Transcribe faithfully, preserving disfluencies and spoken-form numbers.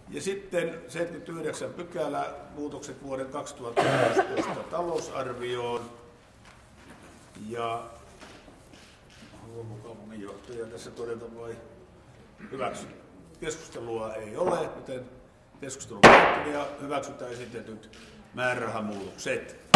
Ja sitten seitsemänkymmentäyhdeksän pykälä, muutokset vuoden kaksituhattakuusitoista talousarvioon. Ja haluaako kaupunginjohtaja tässä todeta vai hyväksy? Keskustelua ei ole, joten keskustelu päättyy ja hyväksytään esitetyt määrärahamuutokset.